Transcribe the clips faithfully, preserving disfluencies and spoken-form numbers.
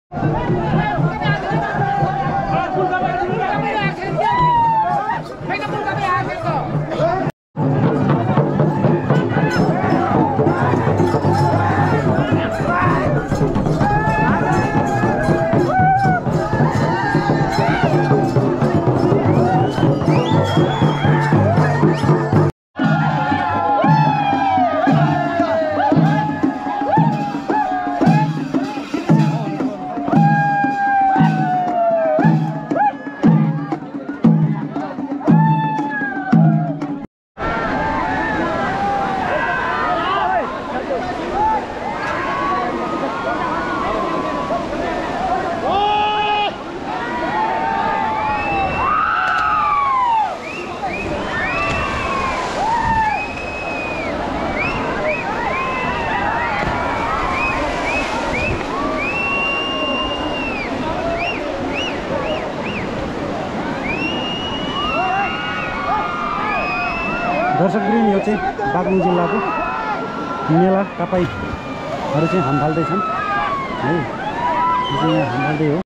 दर्शकवृन्द यो चाहिँ बागलुङ जिल्लाको मेला तपाईँहरू चाहिँ हामफाल्दैछन् है। यो चाहिँ यहाँ हामफाल्दै हो।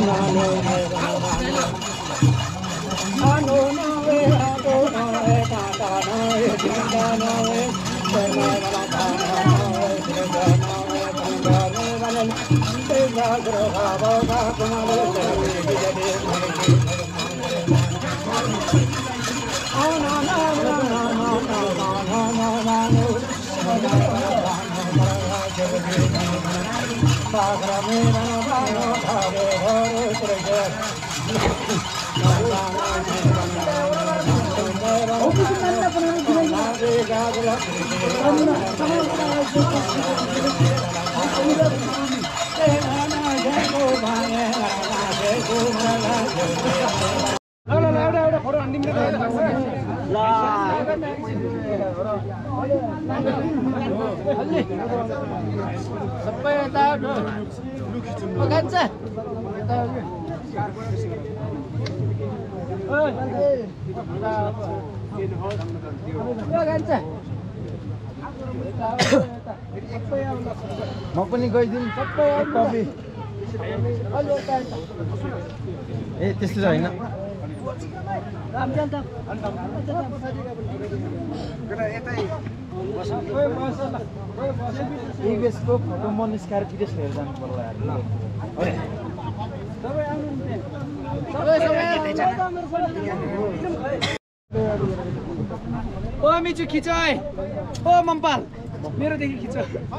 सबै यता पकान्छ म पनि गइदिउँ सबै कपी ए त्यस्तो चाहिँ होइन इगेसको फोटो म निस्काएर भिडियोस लिएर जानु पर्ला ओ मिचु खिच है ओ मम्पाल मेरोदेखि खिच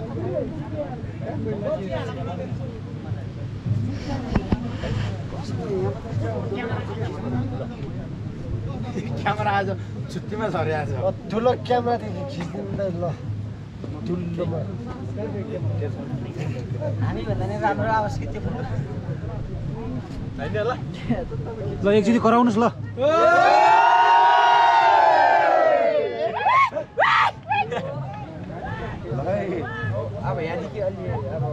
क्यामेरा आज छुट्टीमा झरे आज ठुलो क्यामेरादेखि खिच्दिँदै ल ठुलोमा हामी भन्दा नि राम्रो आवाज खिच्यो फोटो हैन ल ल एकचोटि कराउनुस् ल अब यहाँदेखि अलि अब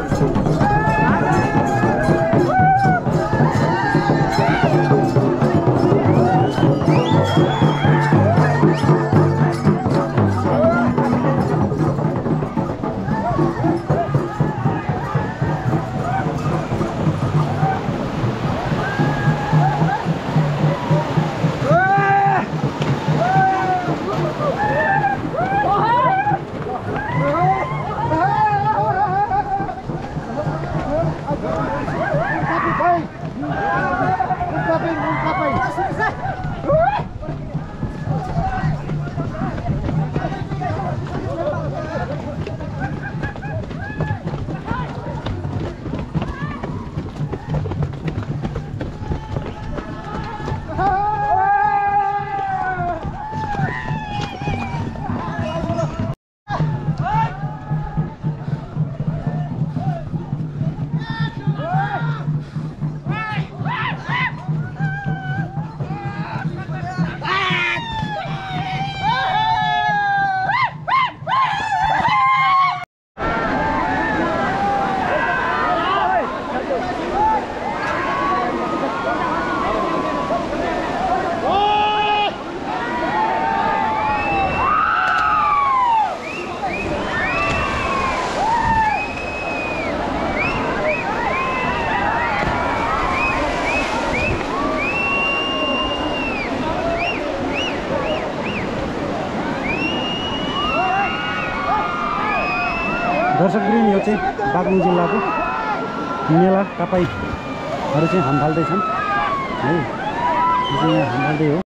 दर्शकवृन्द यो चाहिँ बागलुङ जिल्लाको मेला तपाईँहरू चाहिँ हामफाल्दैछन् है। यो चाहिँ यहाँ हामफाल्दै हो।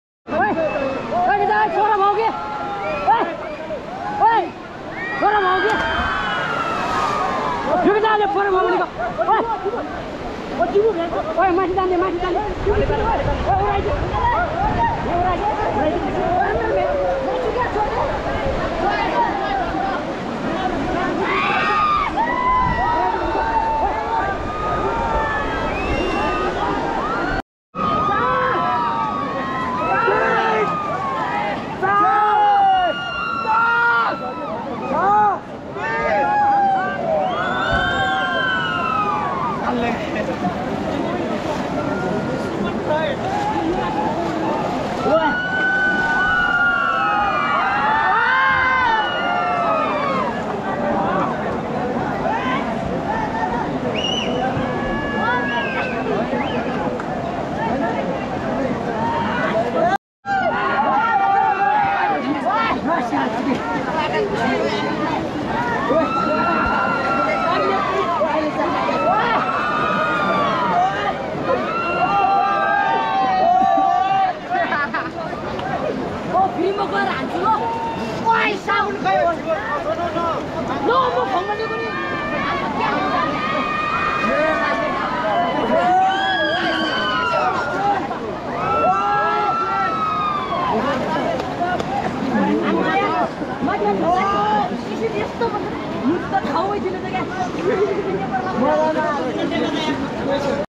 यस्तो ठाउँमै दिनु त क्या